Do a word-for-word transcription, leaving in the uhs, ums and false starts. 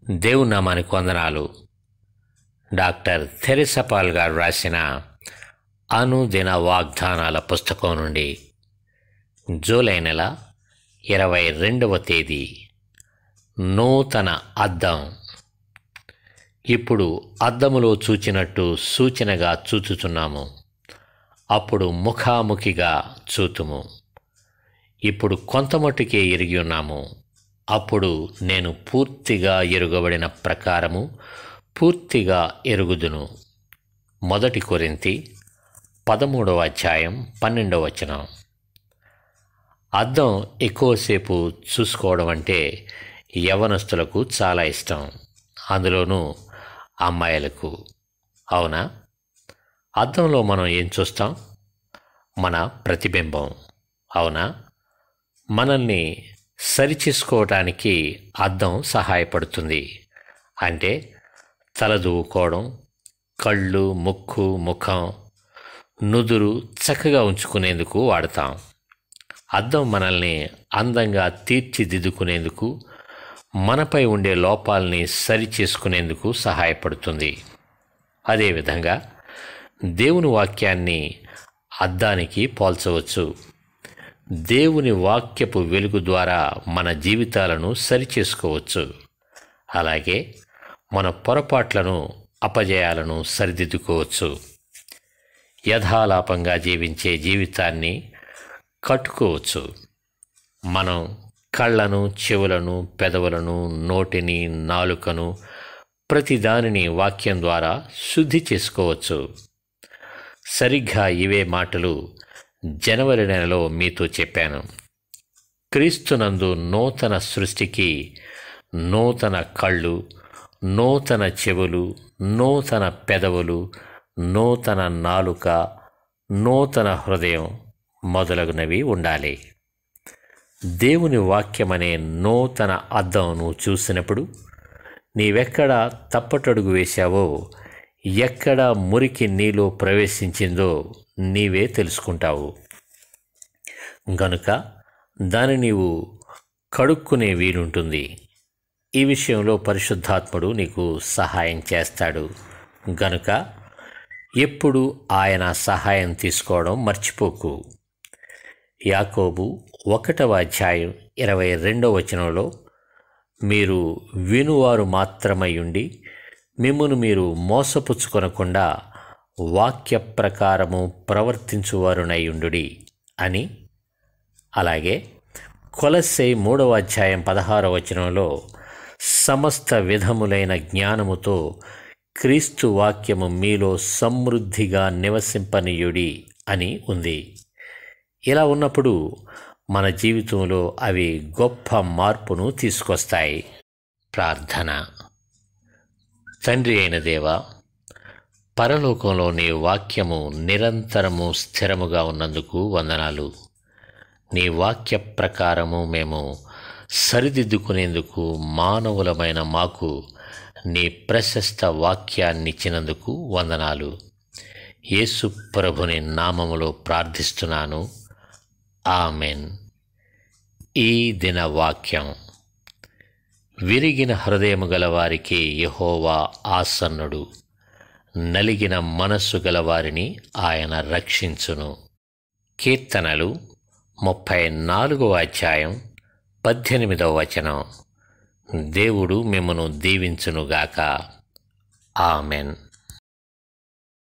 దేవుని నామానికి వందనాలు. డాక్టర్ థెరెసా పాల్ గారు రాసిన అనుదిన వాగ్దానాల పుస్తకం నుండి జూలై నెల ఇరవై రెండవ తేదీ నూతన అద్దం. ఇప్పుడు అద్దములో చూచినట్టు సూచనగా చూచుచున్నాము, అప్పుడు ముఖాముఖిగా చూతుము. ఇప్పుడు కొంతమట్టుకే ఎరిగి ఉన్నాము, అప్పుడు నేను పూర్తిగా ఎరుగబడిన ప్రకారము పూర్తిగా ఎరుగుదును. మొదటి కొరింథీ పదమూడవ అధ్యాయం పన్నెండవ వచనం. అద్దం ఎక్కువసేపు చూసుకోవడం అంటే యవ్వనస్తులకు చాలా ఇష్టం, అందులోనూ అమ్మాయిలకు. అవునా? అద్దంలో మనం ఏం చూస్తాం? మన ప్రతిబింబం. అవునా? మనల్ని సరిచేసుకోవటానికి అద్దం సహాయపడుతుంది. అంటే తల దువ్వుకోవడం, కళ్ళు, ముక్కు, ముఖం, నుదురు చక్కగా ఉంచుకునేందుకు వాడతాం. అద్దం మనల్ని అందంగా తీర్చిదిద్దుకునేందుకు, మనపై ఉండే లోపాలని సరిచేసుకునేందుకు సహాయపడుతుంది. అదేవిధంగా దేవుని వాక్యాన్ని అద్దానికి పోల్చవచ్చు. దేవుని వాక్యపు వెలుగు ద్వారా మన జీవితాలను సరిచేసుకోవచ్చు. అలాగే మన పొరపాట్లను, అపజయాలను సరిదిద్దుకోవచ్చు. యథాలాపంగా జీవించే జీవితాన్ని కట్టుకోవచ్చు. మనం కళ్ళను, చెవులను, పెదవులను, నోటిని, నాలుకను, ప్రతిదానిని వాక్యం ద్వారా శుద్ధి చేసుకోవచ్చు. సరిగ్గా ఇవే మాటలు జనవరి నెలలో మీతో చెప్పాను. క్రీస్తునందు నూతన సృష్టికి నూతన కళ్ళు, నూతన చెవులు, నూతన పెదవులు, నూతన నాలుక, నూతన హృదయం మొదలగునవి ఉండాలి. దేవుని వాక్యమనే నూతన అద్దంను చూసినప్పుడు నీవెక్కడ తప్పటడుగు వేశావో, ఎక్కడ మురికి నీలో ప్రవేశించిందో నీవే తెలుసుకుంటావు. గనుక దాన్ని నీవు కడుక్కునే వీలుంటుంది. ఈ విషయంలో పరిశుద్ధాత్ముడు నీకు సహాయం చేస్తాడు. గనుక ఎప్పుడు ఆయన సహాయం తీసుకోవడం మర్చిపోకు. యాకోబు ఒకటవ అధ్యాయం ఇరవై రెండవ వచనంలో, మీరు వినువారు మాత్రమై ఉండి మిమ్మును మీరు మోసపుచ్చుకొనకుండా వాక్య ప్రకారము ప్రవర్తించువారునయుండుడి అని, అలాగే కొలస్సై మూడవ అధ్యాయం పదహారవ వచనంలో, సమస్త విధములైన జ్ఞానముతో క్రీస్తు వాక్యము మీలో సమృద్ధిగా నివసింపనీయుడి అని ఉంది. ఇలా ఉన్నప్పుడు మన జీవితంలో అవి గొప్ప మార్పును తీసుకొస్తాయి. ప్రార్థన. తండ్రి అయిన దేవా, పరలోకంలో నీ వాక్యము నిరంతరము స్థిరముగా ఉన్నందుకు వందనాలు. నీ వాక్య ప్రకారము మేము సరిదిద్దుకునేందుకు మానవులమైన మాకు నీ ప్రశస్త వాక్యాన్నిచ్చినందుకు వందనాలు. యేసు ప్రభుని నామములో ప్రార్థిస్తున్నాను. ఆమెన్. ఈ దిన వాక్యం. విరిగిన హృదయము గలవారికి యెహోవా ఆసన్నుడు, నలిగిన మనస్సు గలవారిని ఆయన రక్షించును. కీర్తనలు ముప్పై నాలుగవ అధ్యాయం పద్దెనిమిదవ వచనం. దేవుడు మిమ్మును దీవించునుగాక. ఆమెన్.